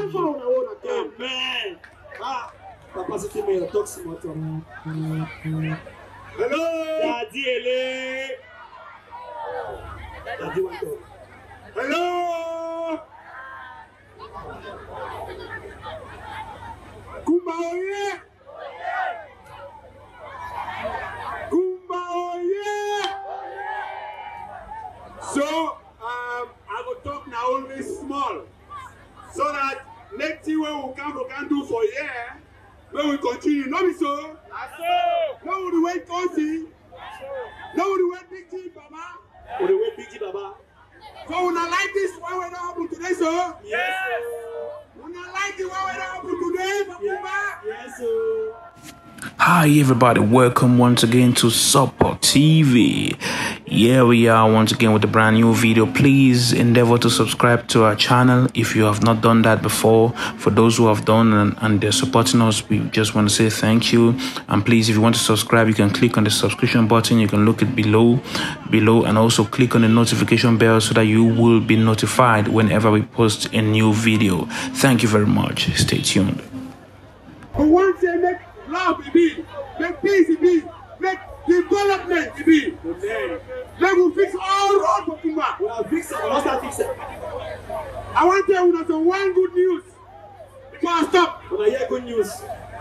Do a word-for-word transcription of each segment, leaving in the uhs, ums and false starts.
for una own account. Amen. Ah, capacity may talk smart. Hello, Daddy Ele. Daddy want to. Hello. Kumba oye. Kumba oye. So, um, I will talk now only small, so that next thing we will come, we can do for year, we will continue. No, be so. No, we wait, Kosi. No, we wait, Big G, Baba. We wait, Big G, Baba. So, when I like this, why we don't happen today, sir? Yes. When I like it, why we don't happen today, Baba? Yes, sir. Hi everybody, welcome once again to Support T V. Here we are once again with a brand new video. Please endeavor to subscribe to our channel if you have not done that before. For those who have done and, and they're supporting us, we just want to say thank you. And please, if you want to subscribe, you can click on the subscription button. You can look it below below and also click on the notification bell so that you will be notified whenever we post a new video. Thank you very much. Stay tuned. Love it be, make peace it be, make development it be. Amen. Let me fix all roads for Kumba. We will fix it, we will start fixing. I want to tell you some one good news before I stop. When I hear good news,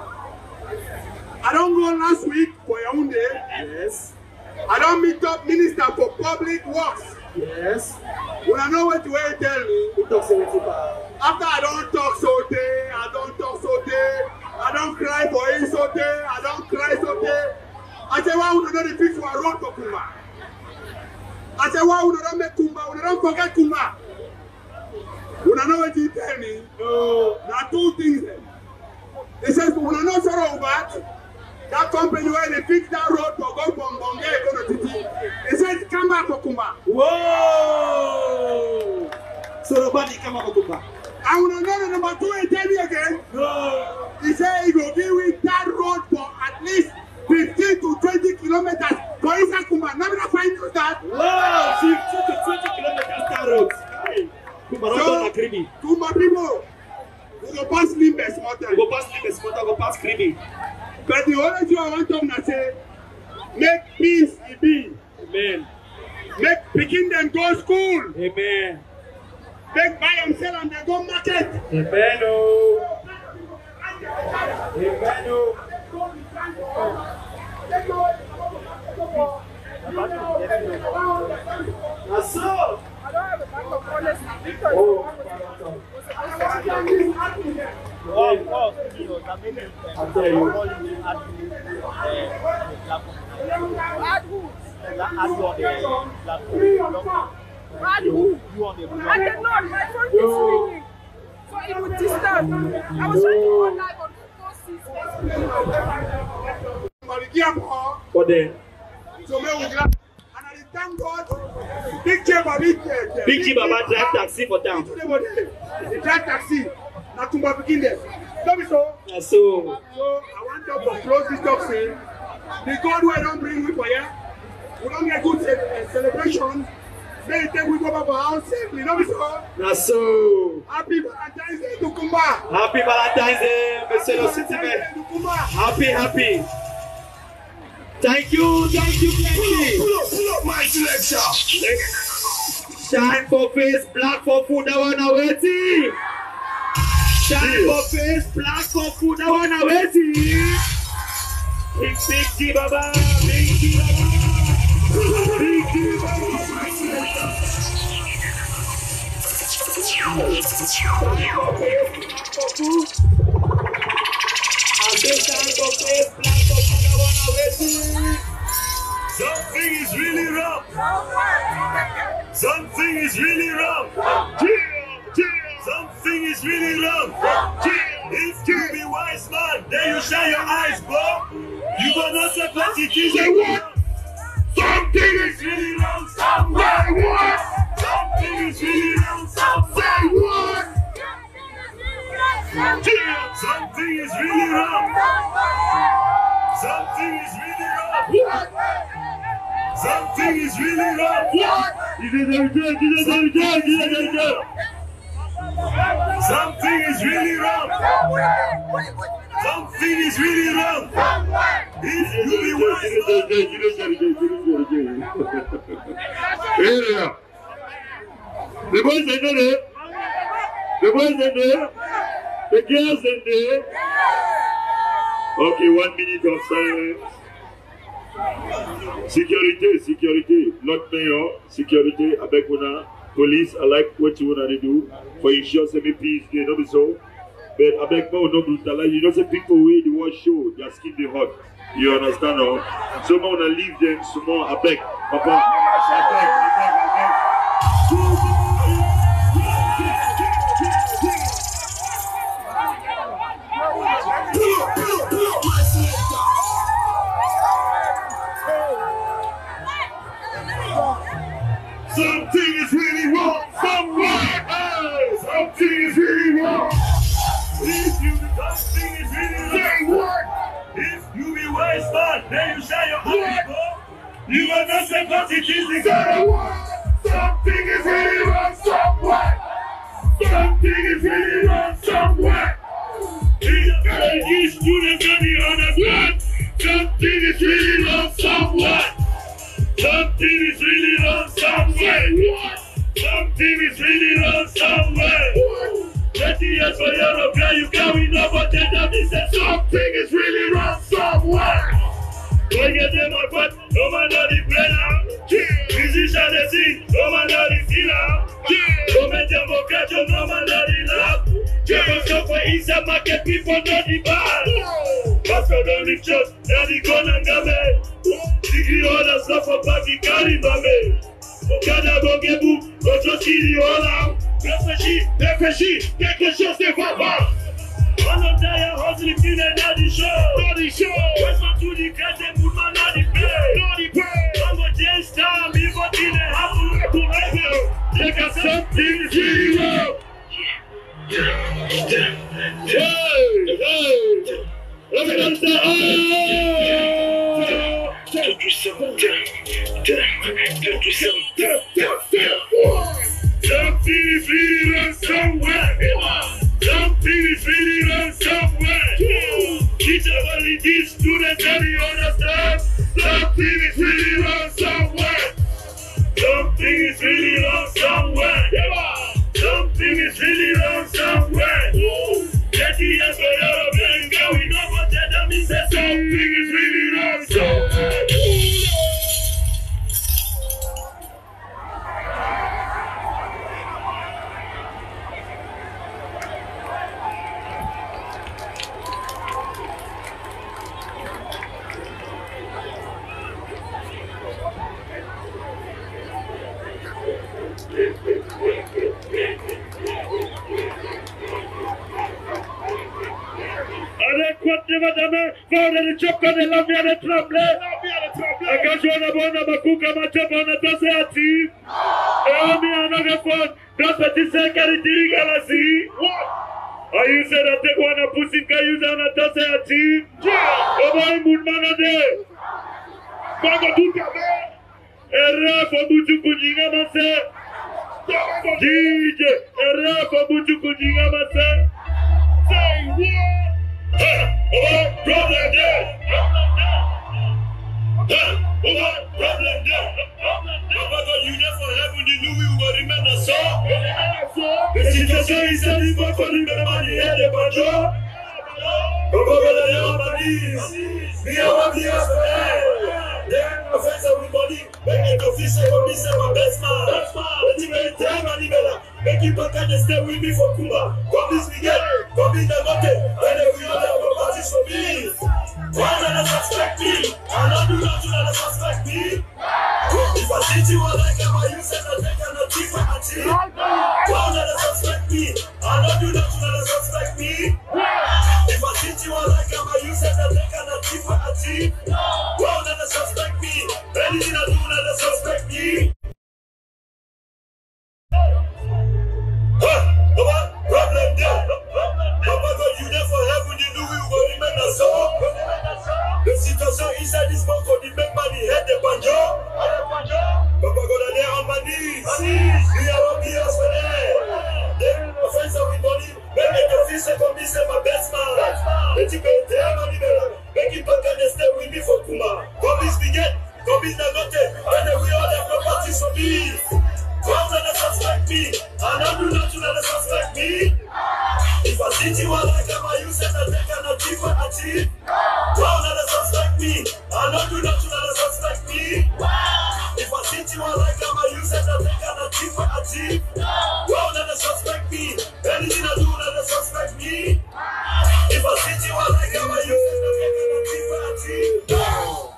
I don't go last week for Yaoundé. Yes. I don't meet up minister for public works. Yes. When I know what you will tell me, after I don't talk so day, I don't talk so day. I don't cry for him so day. I don't cry so day. I say, why would you not fix our road for Kumba? I say, why would you not make Kumba? Would you not forget Kumba? When I know what you tell me, no. There are two things then. He says, when I know sorrow about that company where they fix that road to go from Bonge, go to Titi. He says, come back for Kumba. Whoa! So nobody come back for Kumba. I want to know the number two and tell me again. No. He said he will be with that road for at least fifteen to twenty kilometers for inside Kumba. Now we find you that. Wow, fifteen to twenty kilometers that road. Kumba, so, Kumba people, we go past Limbe Smarter. We go past Limbe Smarter, we go past Kribi. But the only thing I want to say, make peace it be. Amen. Make picking them go school. Amen. Make buy themselves and they go market. Amen. Amen. That's so. I don't have a back of honest. Oh. Of course, you know, that many I'll tell you. Add who? Add on the platform. Add who? You on the platform. I cannot, my phone is ringing. So it would disturb. I was trying to go live on four six. For them. So me we grab. And I thank God. Big J Baba. Big J Baba drive taxi for town. He drive taxi. Not to begin there. Don't be so. Yeah, so. So I want to close this talk saying, the God who don't bring me for here, we don't get good uh, celebration. They take we go back our house safely. Don't be so. Yeah, so. Happy Valentine's Day to Kumba. Happy Valentine's Day, Monsieur le Citizen. Happy, happy. Thank you, thank you, thank you. Pull up, pull up my selection. Shine for face, black for food. That one already. Shine for face, black for food. That one already. Big, big G Baba, big G Baba, big G Baba. Shine for face, black for food. I say shine for face, black for food. That one already. Something is really wrong. Something is really wrong. Something is really wrong. If you be wise man, then you shine your eyes, bro. You gonna say what it is. Say what? Something is really wrong. Somewhere what? Something is really wrong. Say what? Something is really wrong. Something is really wrong. What? Something is really wrong. What? You did it again. You did it again. You did it again. Something is is really wrong. Something is really wrong. If you be wise, the boys are there. The boys are there. The girls are there. Okay, one minute of silence. Security, security. Not mayor, security. Abekuna, police. I like what you want to do for ensure some peace. They know so. But Abek no brutalize. You know, some people where the war show their skin they hot. You understand? No? So I want to leave them some more. Abek, Papa, Abek, Abek, Abek. Something is really wrong somewhere. Hey, something is really wrong. if you be something is really wrong. Say what? If you be wise man, then you share your heart. You are not supposed to kiss the Say what? Something is really wrong somewhere. Something is really wrong somewhere. These students on the other side. Something is really wrong somewhere. Something is really wrong somewhere. Something is really wrong somewhere. thirty years for Europe, girl, you carry no but then that is Something is really wrong somewhere. When you get my butt, no man know the player. Musician they sing, no man know the killer. Come and jump for catch, no man know the laugh. Just go for inside market, people know the bar. Pastor don't live church, now the gun and gabe. Degree all the stuff for party, carry babe. Okada go get book, go just see the all out. Refreshi, refreshi, quelque chose de papa. On a die hustling, you know the show. Not the show. Listen to the cat, they put man on the play. Not the play. I'm a just time, before the happen to level. Take a something is really wrong. Hey, hey. Look at that. Don't do something. Don't do something. Something is really wrong somewhere. Something is really wrong somewhere. Teach everybody these students and the understand. Something is really wrong somewhere. Something is really wrong somewhere. Something is really wrong somewhere. thirty years for your brain, girl, we know what that means. Something is really wrong somewhere. Madame, fare le ciocco della via del tremble. A cagione buona bacuca ma c'è buona tose a ti. E mi hanno che fuori, dopo ti sei cariti galasi. Are you said that they want to push in Kayuza and a tose a ti? E vai mulmana de. Quando tu ti ave. E rafa buju kujinga mase. D J, e rafa buju kujinga mase. Say what? Huh, what problem there? Huh, what problem there? Papa God, you there for heaven, you knew we would remember so. The situation is that you got to remember the head of our job. Papa God, I am on my knees. Me, I want the ass for air. Then, offense everybody. Make it official for me, say my best man. Let me make time, man, make you back and stay with me for Kumba. Come this weekend, come in the market, and then we all have properties for me. Why not suspect me? I know you not to not suspect me. If I teach you what I can, I use it, I take a teeth for my teeth. Why not suspect me? I know you not to not suspect me. If I teach you what I can, I use it, I take a teeth for my teeth. Why not suspect me? Anything I do, not suspect me. Huh? What problem there? Papa God, you there for heaven, you knew we would remember so. The situation inside this month could make money head the banjo. Papa God, I there on my knees. We are on the house for them. They city was like a you said I take an achieve for achieve. Wow, not a suspect me. I don't do nothing that a suspect me. If a city was like a you said I take an achieve for achieve. Wow, not a suspect me. Anything I do, not a suspect me. If a city was like a you said I take an achieve for achieve.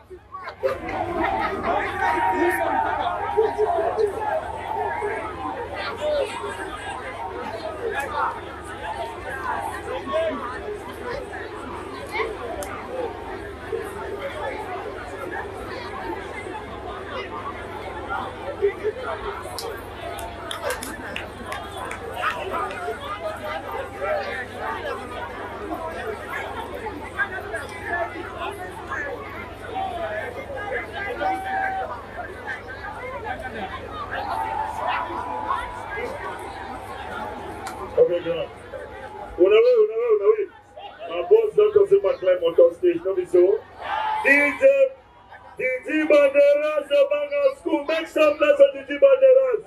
Okay, go on. Whenever, whenever, whenever. My boss don't come to my climb on top stage, no be so. D J, D J Banderas, the Banga School, make some noise for D J Banderas.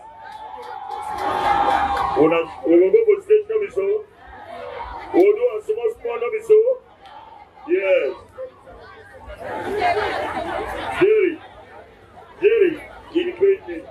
We will go for stage, no be so. We'll do a small spot, no be so. Yes. Jerry, Jerry, indicate me.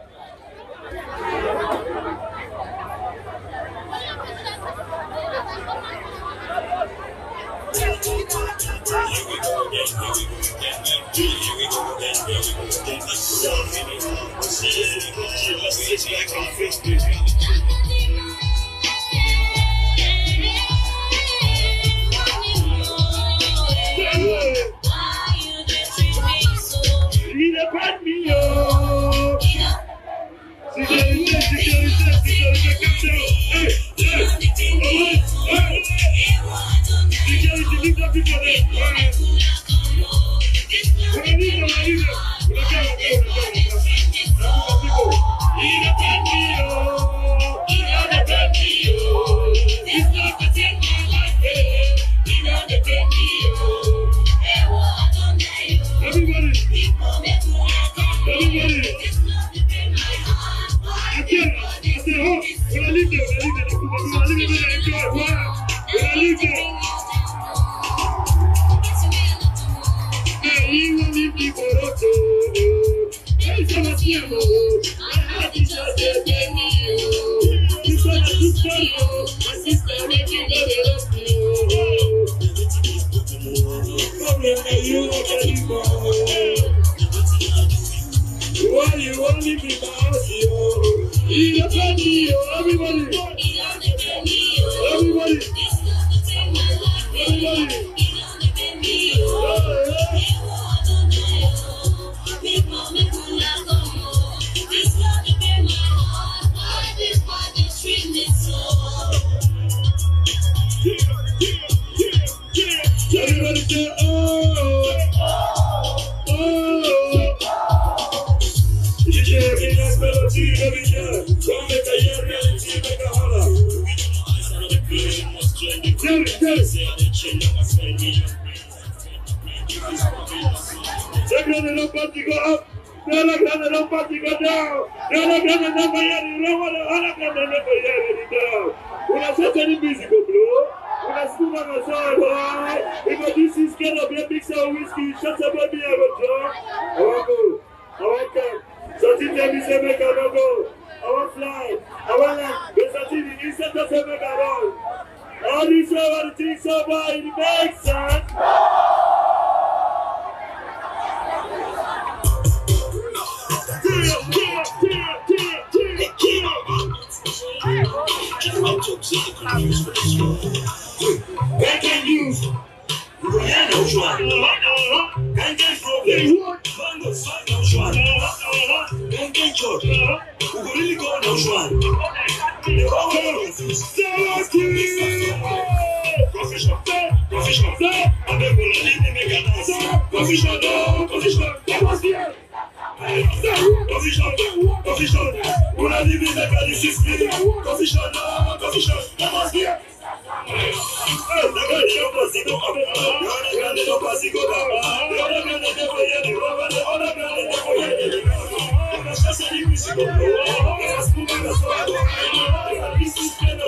This is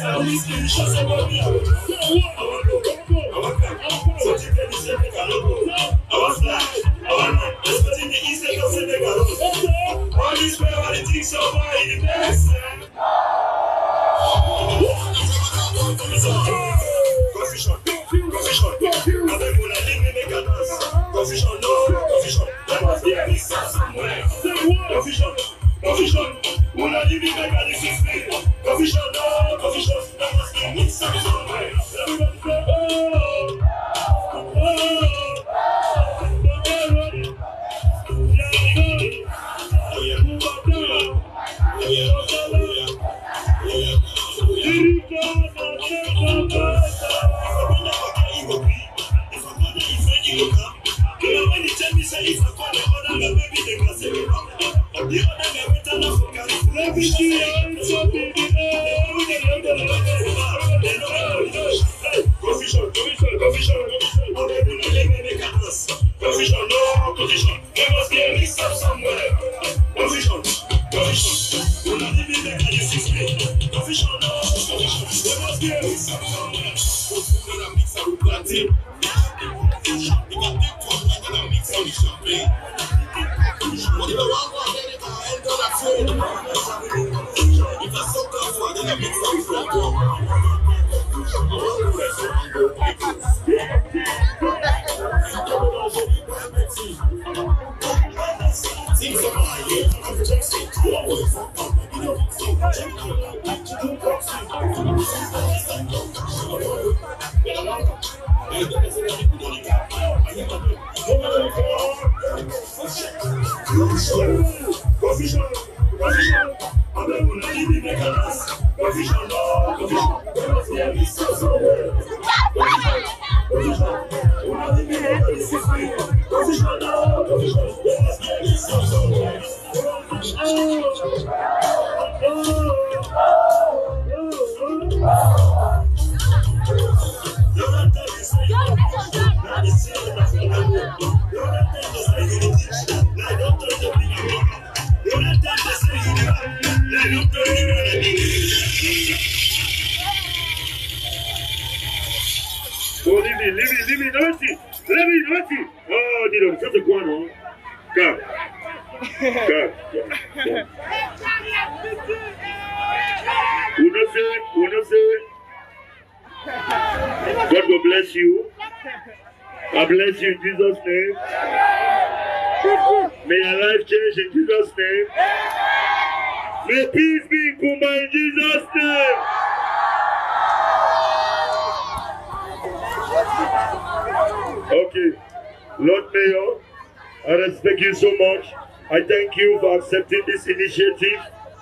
Accepting this initiative.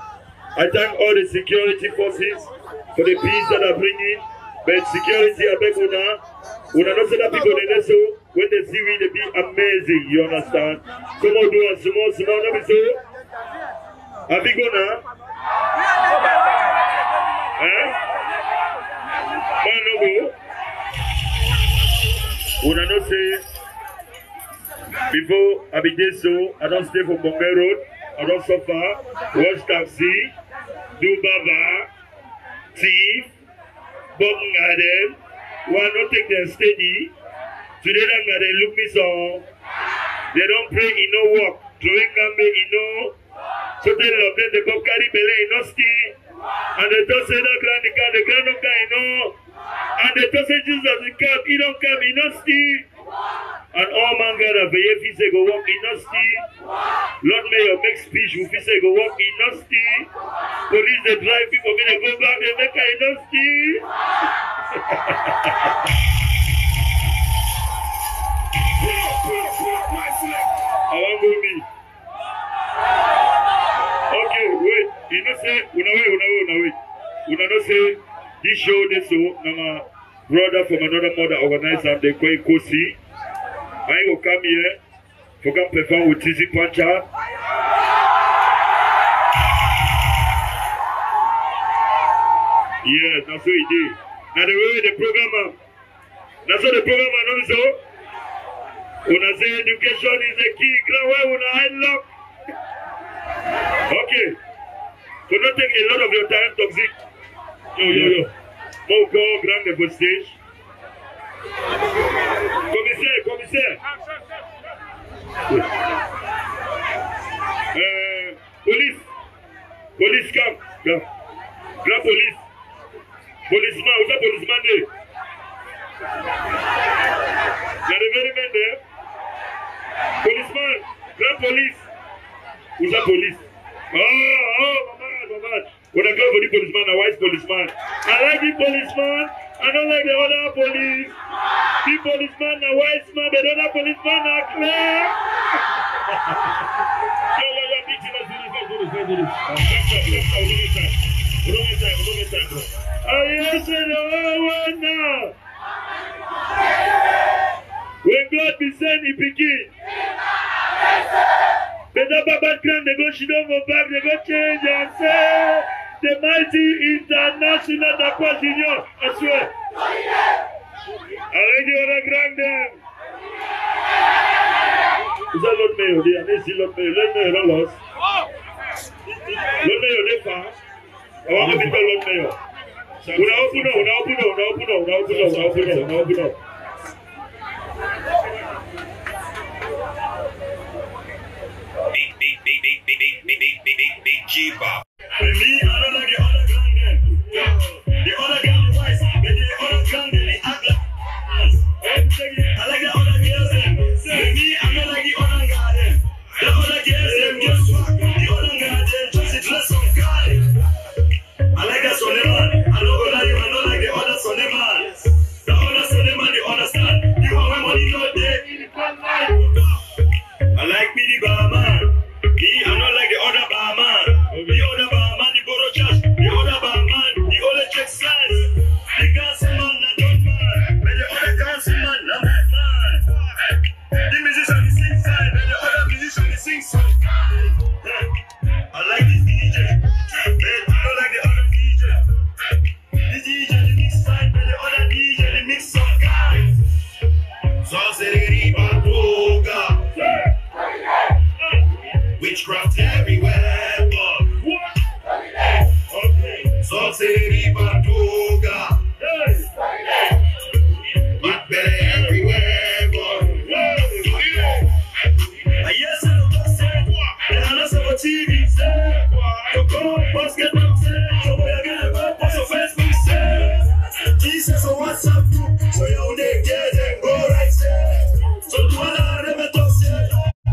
I thank all the security forces for the peace that are bringing. But security, I beg una, una not say that people in this so when they see we, they be amazing. You understand? Some more do and some more, some more, not be so. I beg una. Huh? Man, no go. Una not say. Before I be there, so I don't stay for Bombay Road. I don't suffer, watch taxi, do baba, thief, bomb garden, one not take them steady. Today them they look me so. They don't pray, in no work. Drawing gambe, in no. So they love them, they go carry belly, in no steam. And they don't say the grand, the grand, the grand, the grand, no. And they don't say Jesus, the come, he don't come, he no steam. And all man God have a if say go walk in no steam. Lord Mayor make speech if he say go walk in no steam. Police they drive people when they go back they make a no steam. I want go me. Okay, wait. You know say una wait, una wait, una wait. Una no say this show this so na brother from another mother organizer they call Kosi. I will come here to come perform with Tizi Pancha. Yes, that's what he did. Now the way the program, that's what the program is so. When I say education is the key, when I unlock. Okay. So not take a lot of your time, toxic. Yo, yo, yo. Mon go, grande for stage. Commissaire, commissaire. Uh, police. Police come. Come. Grand police. Policeman, who's a policeman there? There are very men there. Policeman, grand police. Who's a police? Oh, oh, my man, my man. When I go for the policeman, a wise policeman. I like the policeman. I don't like the other police. The policeman, a wise man, but the other policeman, a clear. Yo, yo, yo, big thing, let's do this, let's do this, let's do this. Wrong time, wrong time, bro. I answer the whole one now. When God be sent, he begin. But the background, they go, she don't go back, they go change and say, the mighty international Dakwa Junior, I swear. I like the other grande. Is that Lord Mayor? They are not see Lord Mayor. Lord Mayor, don't lost. Lord Mayor, they fast. I want to be Lord Mayor. Una open up, una open up, una open up, una open up, una open up, una open up. Big, big, big, big, big, big, big, big, big, big, big G-pop. And me, I don't like the other grande. The other grande wise, but the other grande, they act like I like the other girls. Say me, I don't like the other garden. The other girls, them just swag. The other garden, just a dress on garden. I like that Soleman. I don't go like you, I don't like the other Soleman. The other Soleman, they understand. The one when money not there, in the front line. I like me, the barman. Me, I don't like the other barman. The other barman, the borrow cash. The other barman, the other check size. The council man, I don't man. But the other council man, I'm that man. The musician, the sing side. But the other musician, the sing side. I like this D J. But I don't like the other D J. The D J, the mix side. But the other D J, the mix some guys. So say Batoga. Witchcraft everywhere, but okay. So say Batoga. But better everywhere, but I yes, I don't say what. I don't say what T V say. You go basket up say. So we are gonna go post on Facebook say. Jesus on WhatsApp group. So you they get and go right say. So do I never talk say.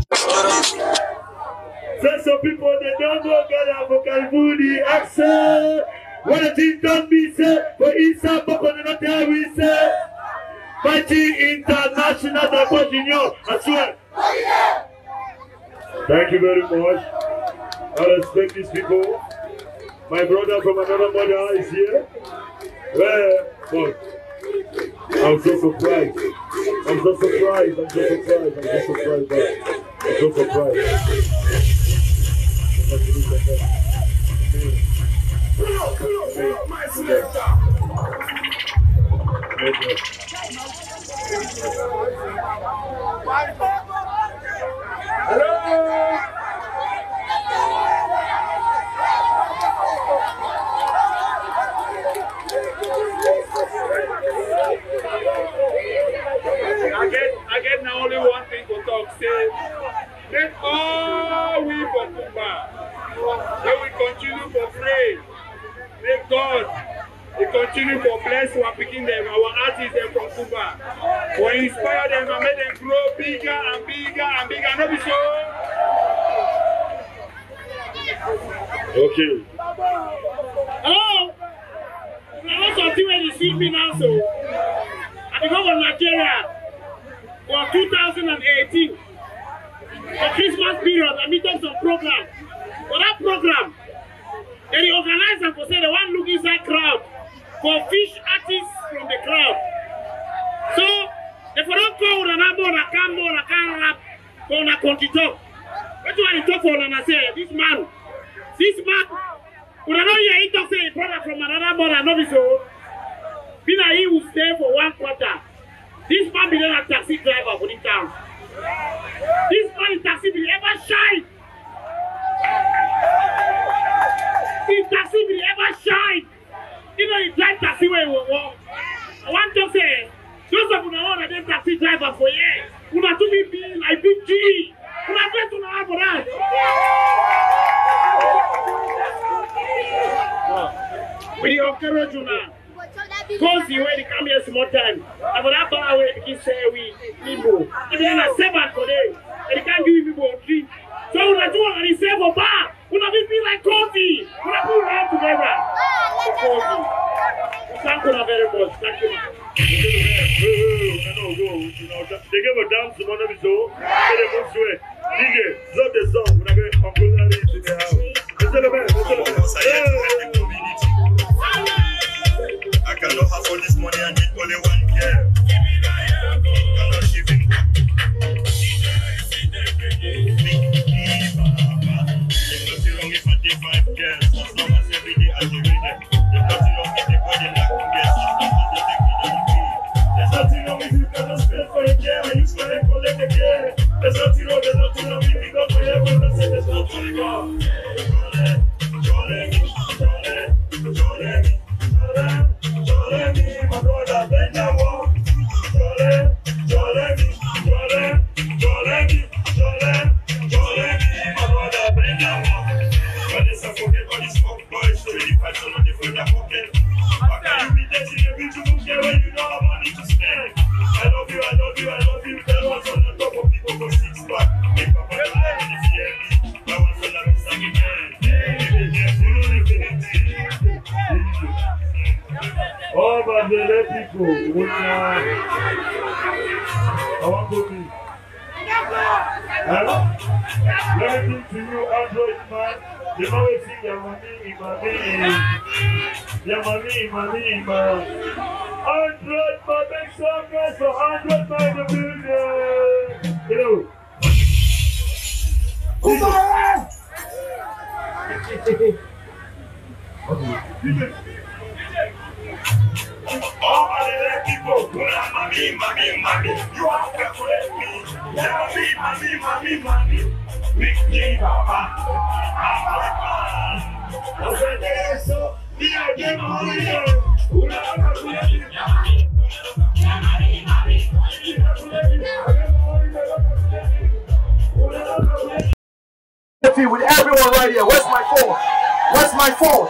Say some people they don't go get a vocal booty accent. What a thing don't be said, but inside but on the tell we say. Mighty international Dakwa Junior, I swear. Thank you very much. I respect these people. My brother from another mother is here. Well, but I'm so surprised. I'm so surprised. I'm so surprised. I'm so surprised. I'm so surprised. My selector. Hello. I get, I get now only one thing to talk. Say, let all we for Kumba, let we continue to pray. Let God, we continue to bless our picking them, our artists them from Kumba. For inspire them and make them grow bigger and bigger and bigger. Not be so. Okay. Hello. I want something when you see me now, so I become from Nigeria for two thousand eighteen. For Christmas period, I meet up some program. For that program, they organize them for say they want to look inside crowd for fish artists from the crowd. So if I don't go with an ambo, I can't more, I can't rap for a country talk. What do I talk for? And I say, this man, this man, when I know you he talk say a brother from another mother, no be so. Be that he will stay for one quarter. This man be a taxi driver for the town. This man in taxi be ever shine. In taxi be ever shine. You know, you drive taxi where you walk. I want to say, those of you know that them taxi drivers for years, you have to be like big G. You have to know for that. We encourage you now. Because you when you come here small time, I will have power where you say we people. If you are seven today, and you can't give people three. So we are doing and save for bar. We have to be like coffee. We have to run together. Coffee. Thank you very much. Thank you. They give a dance to one of his own. They move to it. D J, drop the song. When I get Uncle Larry in the house. Let's get a man. Let's get a man. I cannot have all this money and need only one girl. Cannot give him back. There's nothing wrong if I take five girls. As long as every day I give it. There's nothing wrong if they body like girls. There's nothing wrong if you cannot spend for a girl and you spend and collect the girl. There's nothing wrong, there's nothing wrong if you go for heaven and say there's nothing wrong. Jolly, jolly, jolly, jolly. Jolly me, my brother, bend the wall. Jolly, jolly me, jolly, jolly me, jolly, jolly me, my brother, bend the wall. When they say forget all these fuck boys, so really fight on the front of pocket. How can you be dating a beautiful girl when you don't have money to spend? I love you, I love you, I love you. That one's on the top of people for six pack. Make Papa the life in the C M D. That one's on the side again. Baby, yes, you know the thing. All my little people, when I want to be. Hello? Let me to you, Android man. You know it's in your money, money. Your money, money, man. Android man, make some guys for Android man the building. Hello. All my little people, when I'm mommy, mommy, mommy, you have to calculate me. Mommy, mommy, mommy, mommy, big G, papa, I'm like, man. So, me and them money, who not calculate me? Mommy, mommy, with everyone right here. Where's my phone? Where's my phone?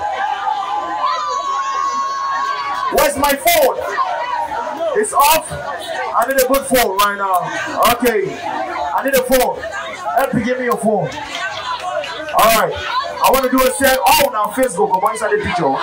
Where's my phone? It's off. I need a good phone right now. Okay. I need a phone. Help me give me your phone. Alright. I want to do a set. Oh, now Facebook. I'm inside the picture.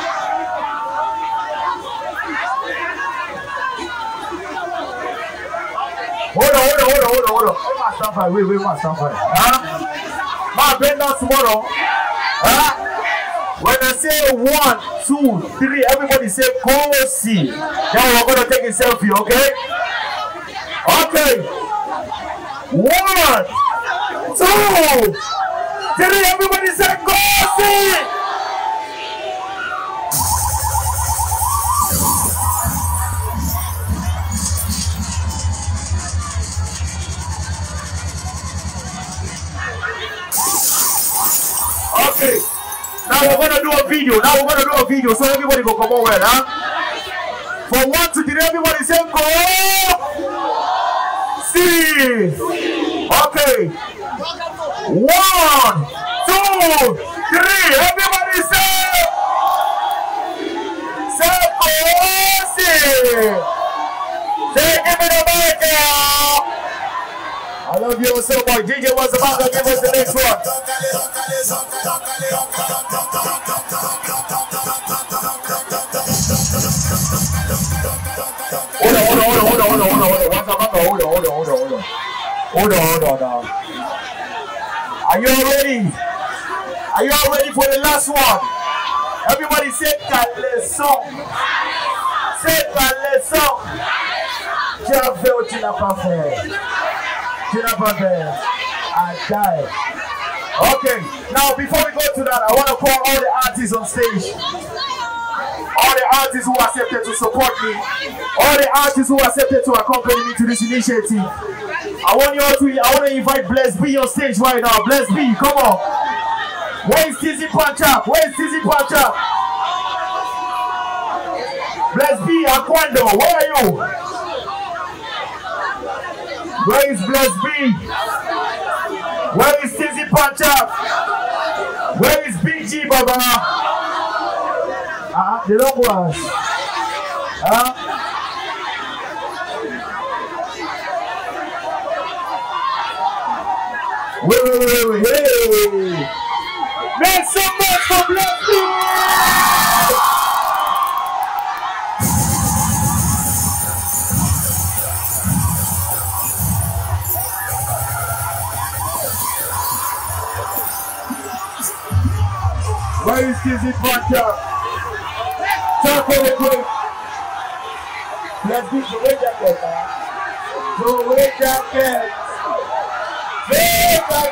Hold on, hold on, hold on, hold on, hold on. Where my stand by? Wait, wait, my stand by. Huh? My bend down tomorrow. Huh? When I say one, two, three, everybody say go see. Then we're gonna take a selfie, okay? Okay. One, two, three, everybody say go see. Okay. Now we're gonna do a video. Now we're gonna do a video so everybody go come on well, huh? From one to three, everybody say go see. Okay. One, two, three. Everybody say say go see. Say give me the mic, y'all. I love you so much. D J was about to give us the next one. Hold on, hold on, hold on, hold on, hold on, hold on, hold on, hold on, hold on, hold on, hold on, hold on, hold on, hold on. Are you all ready? Are you all ready for the last one? Everybody say Caleçon. Say Caleçon. Tu as fait ou tu n'as pas fait? Tu n'as pas fait. I died. Okay, now before we go to that, I want to call all the artists on stage. All the artists who accepted to support me. All the artists who accepted to accompany me to this initiative. I want you all to, I want to invite Bless B on stage right now. Bless B, come on. Where is Tizzy Punch Up? Where is Tizzy Punch Up? Bless B, Aquando, where are you? Where is Bless B? Where is Tizzy Puncher? Where is B G, Baba? Ah, uh, the long ones. Huh? Wait, wait, wait, wait, hey! Make some noise for Bless B! Where is Kizzy Puncher? Talk for the quick. Let's do the way jacket, man. The way jacket. Hey, man.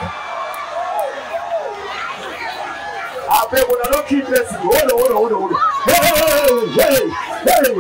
I bet when I don't keep this, hold on, hold on, hold on, hold on. Hey, hey, hey, hey.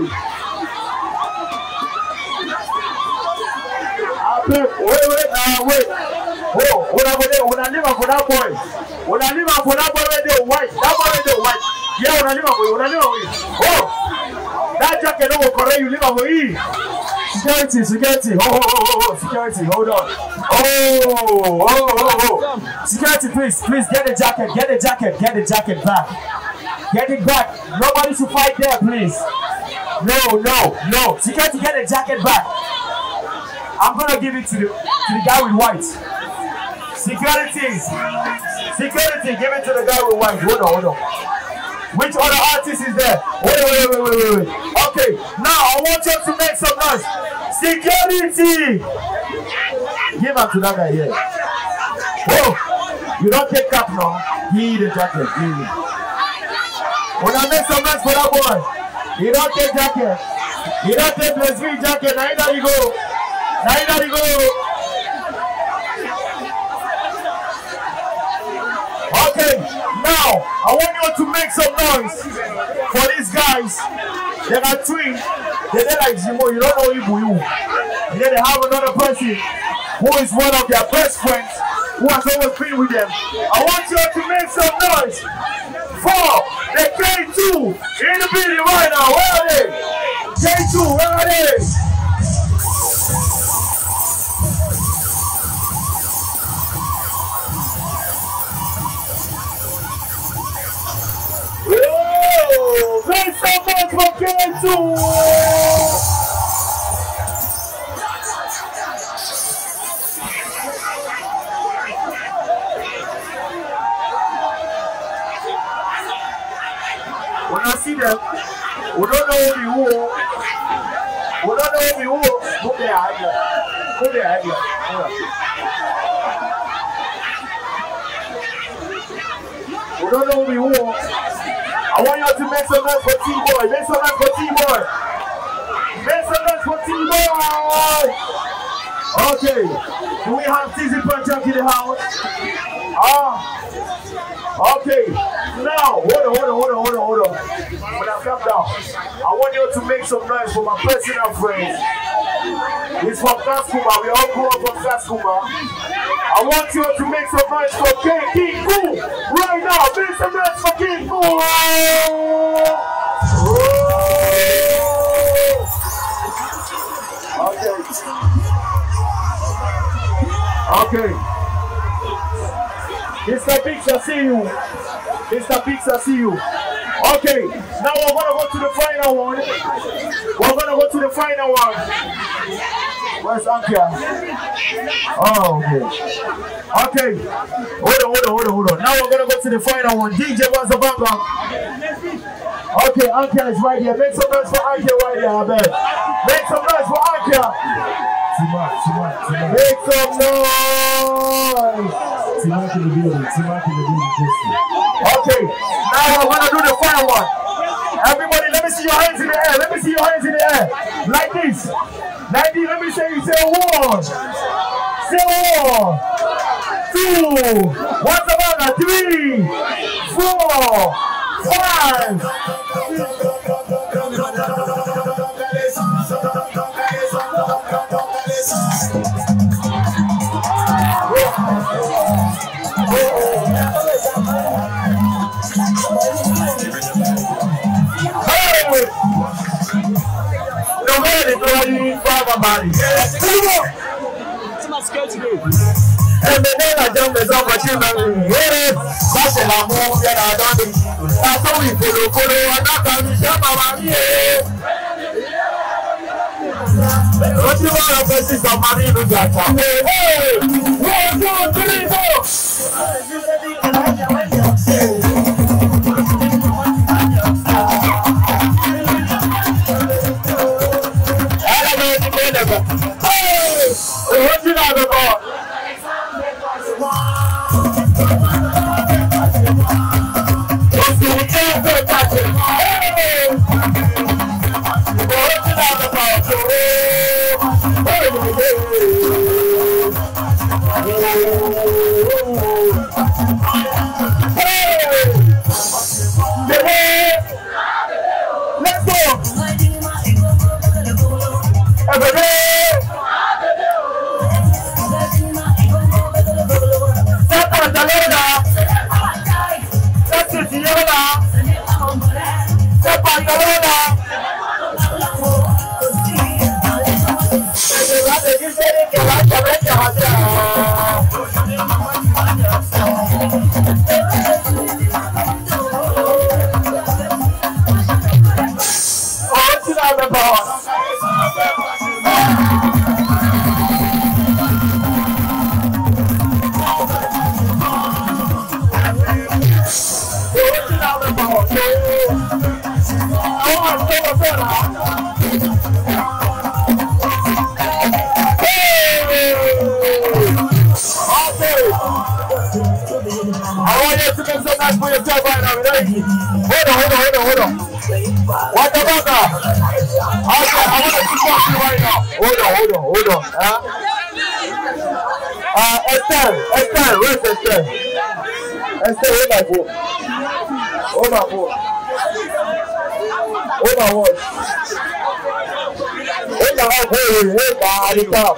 I bet, wait, wait, uh, wait. Oh, when I go there, when I leave for that boy. When I leave for that boy, they white. That boy, they white. Yeah, when I leave for you, when I leave for you. Oh, that jacket don't correct you, leave for you. Security, security. Oh, oh, oh, oh, security, hold on. Oh, oh, oh, oh. Security, please, please get the jacket, get the jacket, get the jacket back. Get it back. Nobody should fight there, please. No, no, no. Security, get the jacket back. I'm gonna give it to the to the guy with white. Security, security, give it to the guy with white. Hold on, hold on. Which other artist is there? Wait, wait, wait, wait, wait, wait. Okay, now I want you to make some noise. Security! Give up to that guy here. Oh, you don't take cap now. Give the jacket, give it. When I make some noise for that boy, you don't take jacket. You don't take Bless B jacket. Now you gotta go. Now you gotta go. Okay, now I want you to make some noise for these guys. They are twins. They're like Zimo, you don't know Ibu. And then they have another person who is one of their best friends who has always been with them. I want you to make some noise for the K two in the building right now. Where are they? K two, where are they? Oh, make some noise for K two! When I see them, we don't know who you are. We don't know who you are. Who they are here? Who they are here? We don't know who you are. I want you to make some noise for T-Boy. Make some noise for T-Boy. Make some noise for T-Boy. Okay. Do we have Tizzy Puncher in the house? Ah. Okay. Now, hold on, hold on, hold on, hold on, hold on. When I come down, I want you to make some noise for my personal friends. He's from Kaskuma. We all grew up from Kaskuma. I want you to make some noise for King Cool. Right now, make some noise for King Cool. Okay. Okay. Mister Biggs, I see you. Mister Biggs, I see you. Okay, now we're gonna go to the final one. We're gonna go to the final one. Where's Ankia? Oh, okay. Okay. Hold on, hold on, hold on, hold on. Now we're gonna go to the final one. D J Wazabanga. Okay, Ankia is right here. Make some noise for Ankia right here, I bet. Make some noise for Ankia. Make some noise. Timak in the building. Timak in the building. Okay, now we're gonna do the final one. Everybody, let me see your hands in the air. Let me see your hands in the air. Like this. Like this. Let me say you say one. Say one. Two. What's about that? Three. Four. Five. ready to you for my body. And the day I jump is up with you, man. That's a move that I don't need. That's how we follow, follow, and that's how we share my money. What you want to say is somebody who's got time. Hey, one, two, three, four. Hey, what you got about? Let's go. I want you to make some nice for yourself right now. Hold on, hold on, hold on, hold on. What about that? Okay, I want to keep talking right now. Hold on, hold on, hold on. Huh? Uh, Estelle, Estelle, where's Estelle? Estelle, hold my phone. Hold my phone. Hold my watch. Hold my watch. Hey, hey, at the top.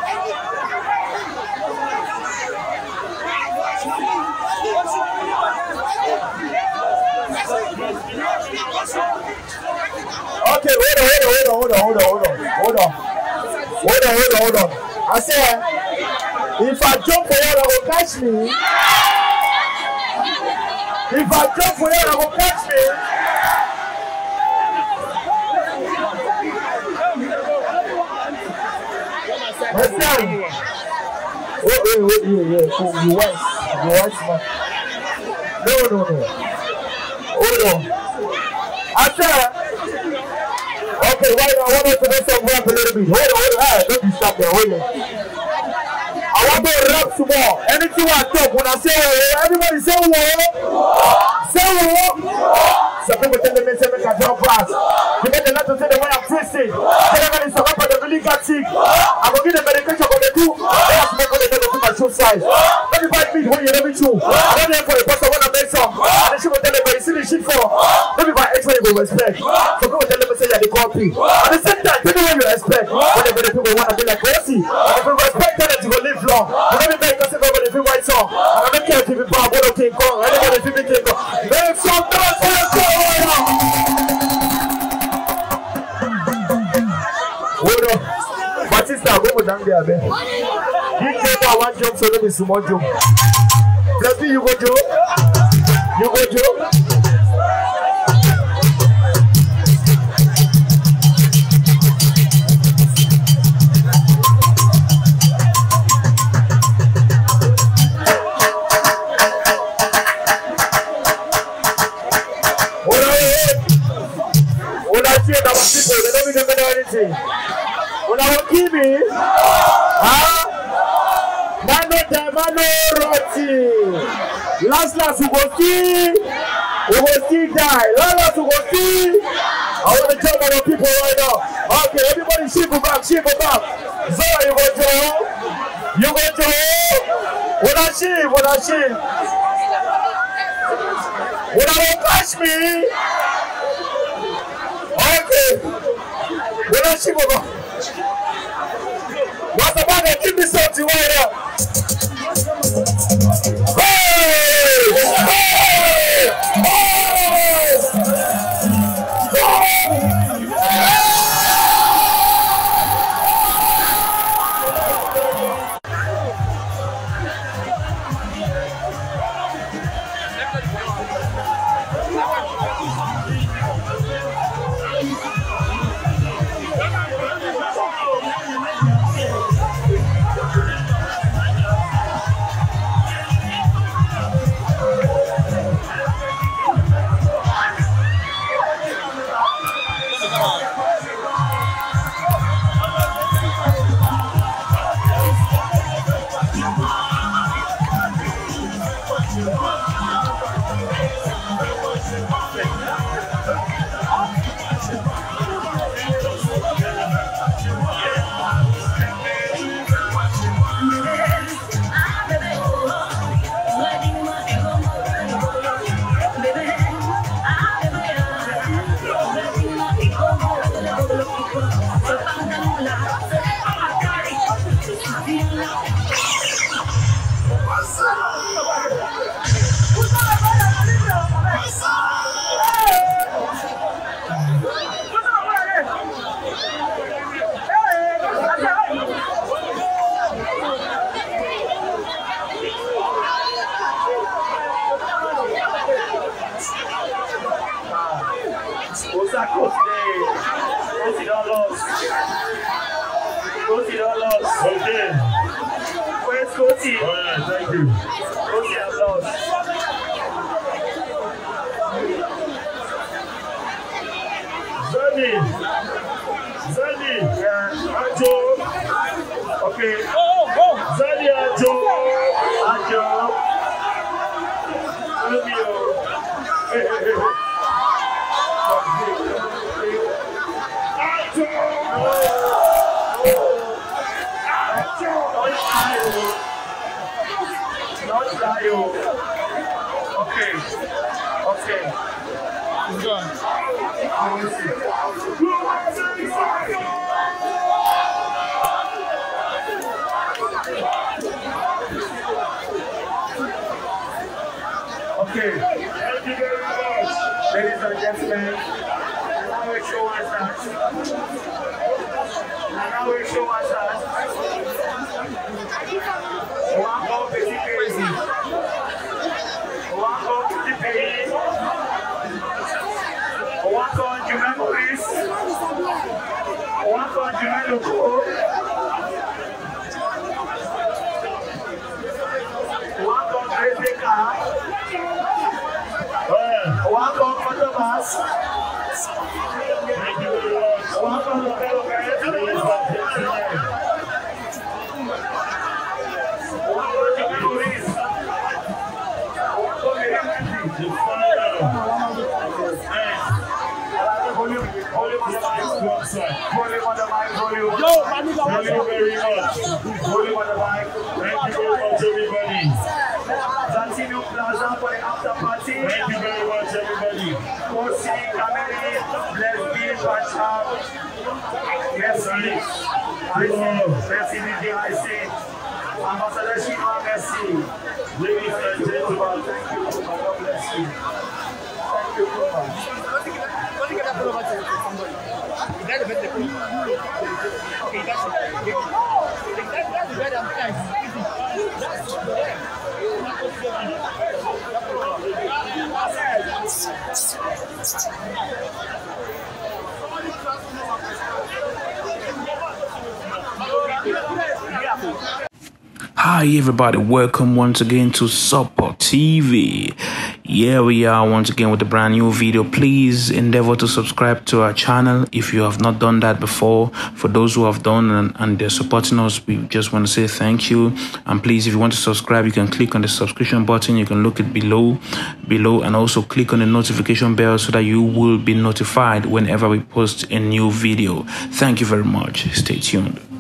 Okay, hold on, hold on, hold on, hold on, hold on, hold on, hold on, hold on, hold on. I said, if I jump for you, I will catch me. If I jump for you, I will catch me. Listen. Wait, wait, wait, yeah, yeah. Oh, you white, you white man. No, no, no. Hold on. I said. Okay, right now, I want us to do some rap a little bit. Hold on, hold on. Hey, don't you stop there. Hold on. I want to rap some more. Anything I talk, when I say whoa, everybody say whoa. Say whoa. Some people tell me, say, make a drop brass. You get the lot to say the way I'm twisting. Tell them it's a rapper that really got sick. I'm going to get the medication for the two. They have to make all the better to my shoe size. Everybody beat when you let me chew. I'm not there for the person when I make some. And the shit will tell them, but you see the shit for. Everybody explain you will respect. So people tell them, say, yeah, they copy. At the same time, tell them what you expect. When the people want to be like, oh, see. If you respect them, you will live long. And let me make us go with the white song. And I don't care if you be Bob, what okay, Kong. Anybody if you be King Kong. Make some noise for yourself right now. Hold on. Batista, go with down there, man. You came out one jump, so let me see more jump. Let's see, you go, Joe. You go, Joe. People, they don't even know anything. When I will give me, huh? Mano de mano roti. Last last we go see, we go see die. Last last we go see. I want to tell my people right now. Okay, everybody shift back, shift back. Zora, you go Joe. You go Joe. When I shift, when I shift. When I will catch me. Okay. When I shiver back. What's the matter? Give me something right now. Hey! Hey! Hey! Kosi. Alright, thank you. Kosi applause. Zani. Zani. Yeah. Ajo. Okay. Zani Ajo. Ajo. Romeo. Hey, hey, hey. Ajo. Not Dayo. Okay. Okay. It's gone. I will see. Okay. Thank you very much. Ladies and gentlemen, now we show us that. Now we show us that. One go pretty crazy. One go pretty crazy. One go Jumelo Chris. One go Jumelo Cole. One go Crazy Car. One go Photobus. Thank you very much. One go Lopelo Ladies and gentlemen. The final. Thank you very much. Thank you very much, everybody. Latino Plaza for the after party. Thank you very much, everybody. Kosi, Kameri, Leslie, Bachar. Merci. I see. Merci, Didi, I see. Ambassador Shima, merci. Ladies and gentlemen. Thank you, God bless you. Thank you, Puma. Hi everybody, welcome once again to Support T V. Here we are once again with a brand new video. Please endeavor to subscribe to our channel if you have not done that before. For those who have done and, and they're supporting us, we just want to say thank you. And please, if you want to subscribe, you can click on the subscription button. You can look it below below and also click on the notification bell so that you will be notified whenever we post a new video. Thank you very much. Stay tuned.